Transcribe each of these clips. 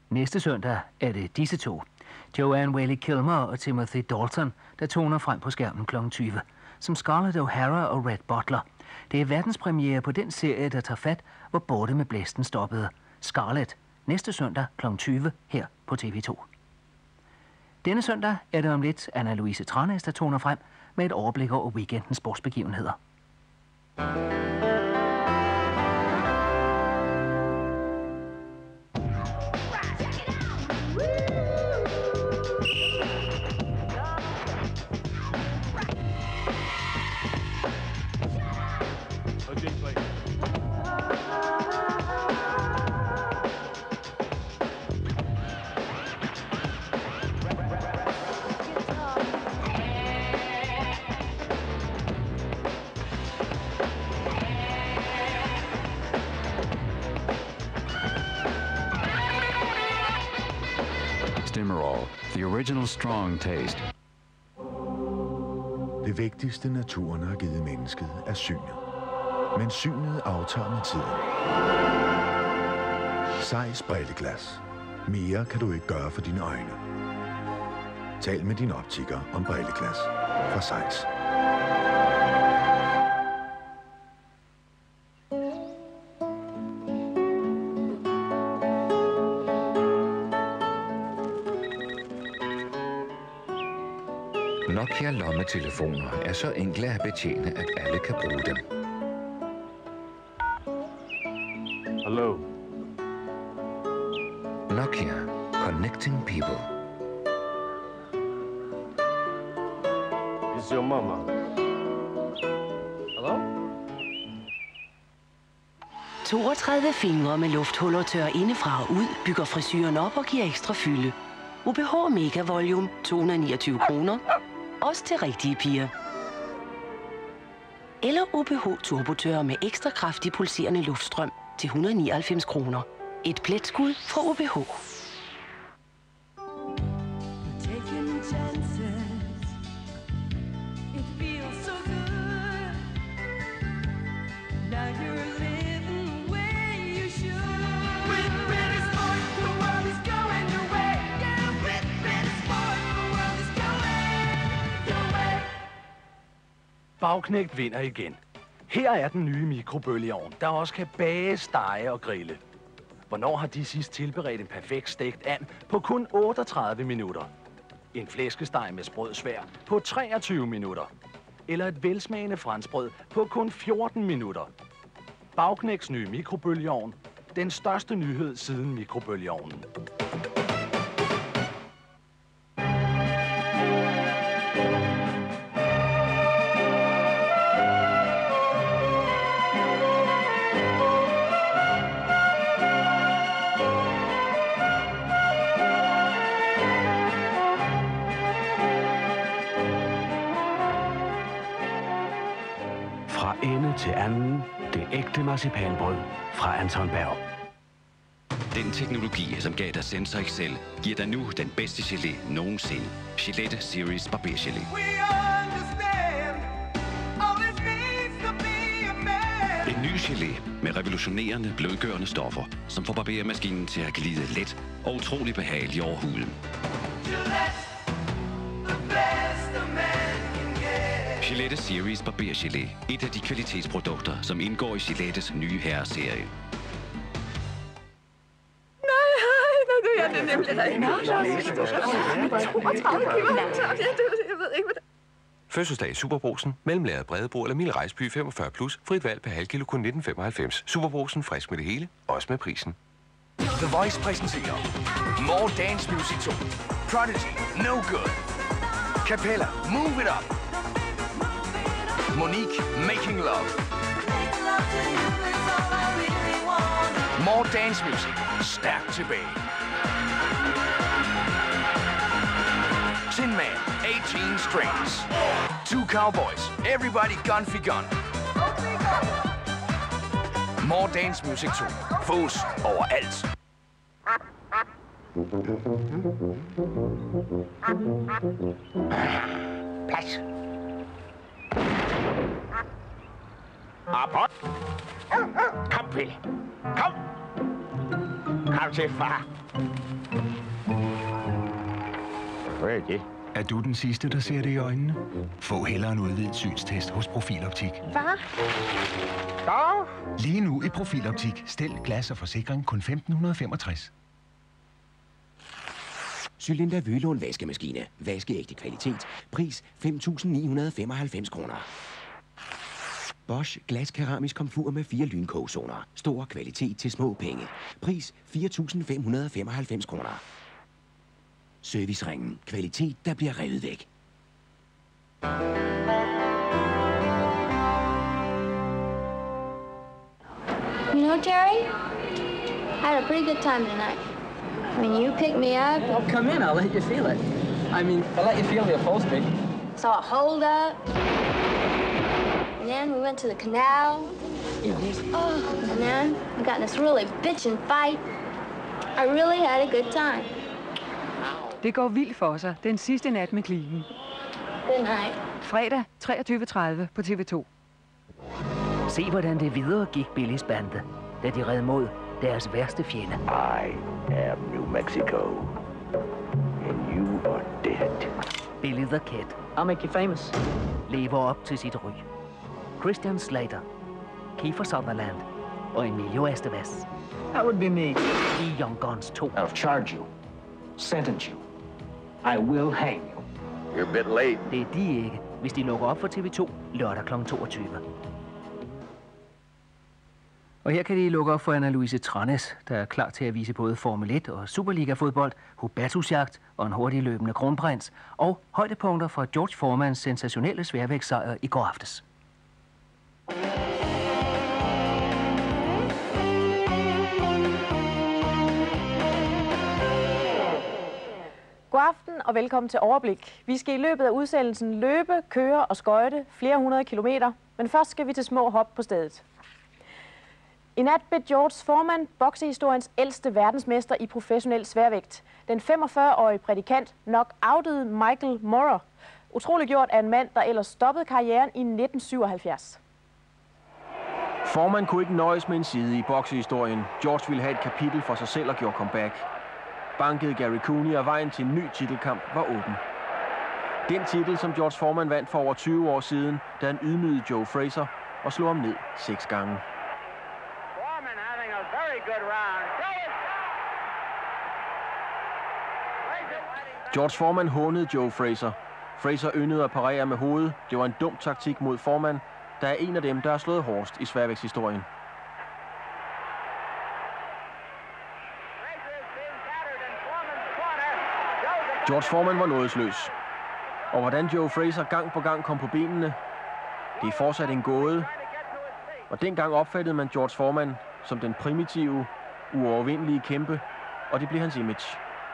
Næste søndag er det disse to, Joanne Whaley Kilmer og Timothy Dalton, der toner frem på skærmen kl. 20, som Scarlett O'Hara og Red Butler. Det er verdenspremiere på den serie, der tager fat, hvor Borte med blæsten stoppede. Scarlett, næste søndag kl. 20 her på TV2. Denne søndag er det om lidt Anna-Louise Tranæs, der toner frem med et overblik over weekendens sportsbegivenheder. Stimorol, the original strong taste. Det vigtigste naturen har givet mennesket er synet. Men synet aftager med tiden. Zeiss brilleglas. Mere kan du ikke gøre for dine øjne. Tal med din optiker om brilleglas fra Zeiss. Nokia lommetelefoner er så enkle at betjene, at alle kan bruge dem. Hello. Nokia. Connecting people. It's your mama. Hello? 32 fingre med lufthuller tørrer indefra og ud, bygger frisyren op og giver ekstra fylde. UBH Mega Volume, 229 kroner. Også til rigtige piger. Eller UBH Turbotørrer med ekstra kraftig pulserende luftstrøm til 199 kroner. Et pletskud fra UBH. Bagknægt vinder igen. Her er den nye mikrobølgeovn, der også kan bage, stege og grille. Hvornår har de sidst tilberedt en perfekt stegt and på kun 38 minutter? En flæskesteg med sprødsvær på 23 minutter? Eller et velsmagende franskbrød på kun 14 minutter? Bagknægts nye mikrobølgeovn. Den største nyhed siden mikrobølgeovnen. Fra ende til anden, det ægte marcipanbrød fra Anton Berg. Den teknologi, som gav dig Sensor XL, giver dig nu den bedste gelé nogensinde. Gillette Series Barbergelé. En ny gelé med revolutionerende blødgørende stoffer, som får barbermaskinen til at glide let og utrolig behageligt over huden. Gillette Series Barbergelé. Et af de kvalitetsprodukter, som indgår i Gillettes nye herreserie. Ja, det er nemlig rigtigt. Fødselsdag i Superbrugsen. Mellemlaget Bredebro eller Mild Rejsby 45 plus. Frit valg per halv kilo kun 19,95. Superbrugsen frisk med det hele. Også med prisen. The Voice præsenterer More Dance Music 2. Prodigy, No Good. Capella, Move It Up. Monique, Making Love. More Dance Music. Stærkt tilbage. Tin Man, 18 Strings. Two Cowboys, Everybody Gun for Gun. More Dance Music 2. Fås overalt. Plads. Op. Kom, Pille. Kom. Kom til far. Hvad er det? Er du den sidste, der ser det i øjnene? Få hellere en udvidet synstest hos Profiloptik. Hvad? Ja. Lige nu i Profiloptik. Stel, glas og forsikring kun 1.565. Cylinder Vølund vaskemaskine. Vaskeægte kvalitet. Pris 5.995 kroner. Bosch glaskeramisk komfur med 4 lynkogezoner. Stor kvalitet til små penge. Pris 4.595 kroner. Serviceringen. Kvalitet, der bliver revet væk. You know, Jerry, I had a pretty good time tonight. I mean, you picked me up. Well, come in, I'll let you feel it. I mean, I'll let you feel the upholstery. Saw a hold up. And then we went to the canal. Oh, and then we got in this really bitchin' fight. I really had a good time. Det går vildt for sig. Den sidste nat med Clean. Good night. Fredag 23.30 på TV2. Se, hvordan det videre gik Billys bande, da de red mod deres værste fjende. I am New Mexico, and you are dead. Billy the Kid. I'll make you famous. Lever op til sit ry. Christian Slater, Kiefer Sutherland og Emilio Estevez. That would be me. I Young Guns 2. I'll charge you. Sentence you. I will hang you. You're a bit late. Det er de ikke, hvis de lukker op for TV2 lørdag kl. 22. Og her kan de lukke op for Anna-Louise Tranæs, der er klar til at vise både Formel 1 og Superliga-fodbold, Hubertusjagt og en hurtig løbende kronprins, og højdepunkter fra George Foremans sensationelle sværvægtssejr i går aftes. God aften og velkommen til Overblik. Vi skal i løbet af udsendelsen løbe, køre og skøjte flere hundrede kilometer, men først skal vi til små hop på stedet. I nat blev George Foreman boksehistoriens ældste verdensmester i professionel sværvægt. Den 45-årige prædikant knock-outede Michael Moorer. Utroligt gjort af en mand, der ellers stoppede karrieren i 1977. Foreman kunne ikke nøjes med en side i boksehistorien. George ville have et kapitel for sig selv og gjorde comeback. Bankede Gary Cooney, og vejen til en ny titelkamp var åben. Den titel, som George Foreman vandt for over 20 år siden, da han ydmygede Joe Frazier og slog ham ned 6 gange. George Foreman hånede Joe Frazier. Frazier yndede at parere med hovedet. Det var en dum taktik mod Foreman, der er en af dem, der har slået hårdest i sværvægtshistorien. George Foreman var nådesløs. Og hvordan Joe Frazier gang på gang kom på benene, det er fortsat en gåde. Og dengang opfattede man George Foreman som den primitive, uovervindelige kæmpe, og det blev hans image.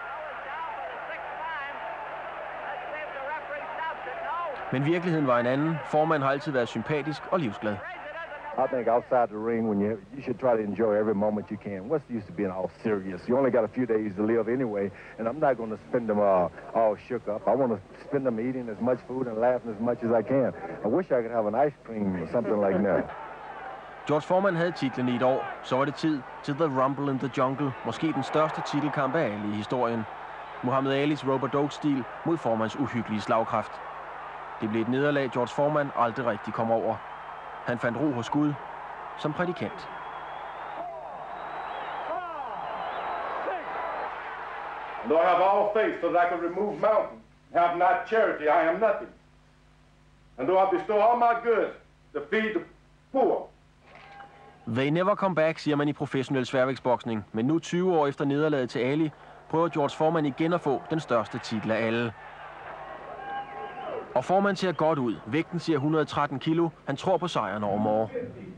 Men virkeligheden var en anden. Foreman har altid været sympatisk og livsglad. I think outside the ring, when you should try to enjoy every moment you can. What's the use of being all serious? You only got a few days to live anyway, and I'm not going to spend them all shook up. I want to spend them eating as much food and laughing as much as I can. I wish I could have an ice cream or something like that. George Foreman havde titlen i et år. Så var det tid til The Rumble in the Jungle. Måske den største titelkamp af alle i historien. Muhammad Alis rope-a-dope-stil mod Foremans uhyggelige slagkraft. Det blev et nederlag, George Foreman aldrig rigtig kom over. Han fandt ro hos Gud som prædikant. And though I have all faith so that I can remove mountains, have not charity, I am nothing. And though I bestow all my goods to feed the poor. They never come back, siger man i professionel sværvægtsboksning. Men nu 20 år efter nederlaget til Ali, prøver George Foreman igen at få den største titel af alle. Og Foreman ser godt ud. Vægten siger 113 kilo. Han tror på sejren over Moore.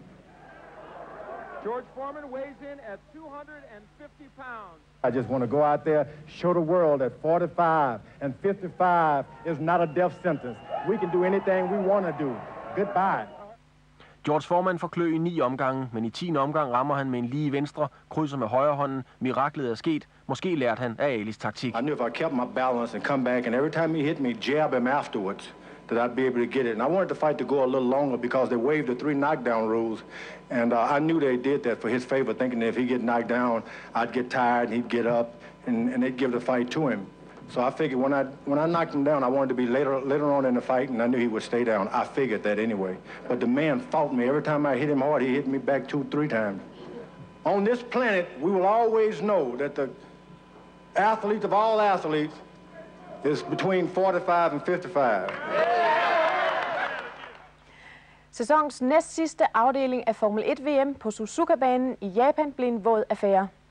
George Foreman weighs in at 250 pounds. I just want to go out there, show the world that 45 and 55 is not a death sentence. We can do anything we want to do. Goodbye. George Foreman får klø i 9 omgange, men i 10. omgang rammer han med en lige venstre, krydser med højre hånden. Miraklet er sket. Måske lærte han af Alis taktik. I knew if I kept my balance and come back, and every time he hit me, jab him afterwards, that I'd be able to get it. And I wanted the fight to go a little longer because they waived the 3 knockdown rules. And I knew they did that for his favor, thinking that if he get knocked down, I'd get tired and he'd get up. and they'd give the fight to him. So I figured when I knocked him down, I wanted to be later on in the fight, and I knew he would stay down. I figured that anyway. But the man fought me. Every time I hit him hard, he hit me back 2-3 times. On this planet, we will always know that the athlete of all athletes is between 45 and 55. Sæsonens næst sidste afdeling af Formel 1 VM på Suzuka-banen i Japan blev en våd affære.